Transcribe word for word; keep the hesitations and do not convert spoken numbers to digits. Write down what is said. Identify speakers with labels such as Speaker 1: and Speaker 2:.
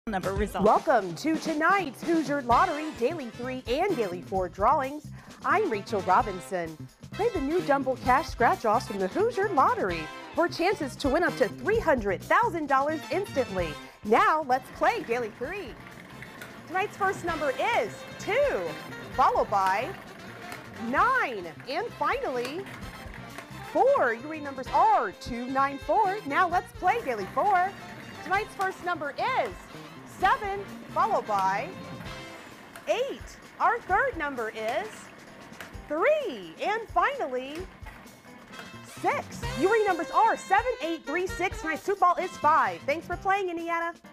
Speaker 1: Number results.
Speaker 2: Welcome to tonight's Hoosier Lottery Daily three and Daily four drawings. I'm Rachel Robinson. Play the new Dumble Cash scratch-offs from the Hoosier Lottery for chances to win up to three hundred thousand dollars instantly. Now let's play Daily three. Tonight's first number is two, followed by nine, and finally four. Your read numbers are two, nine, four. Now let's play Daily four. Tonight's first number is seven, followed by eight. Our third number is three, and finally six. Your read numbers are seven, eight, three, six. Tonight's football is five. Thanks for playing, Indiana.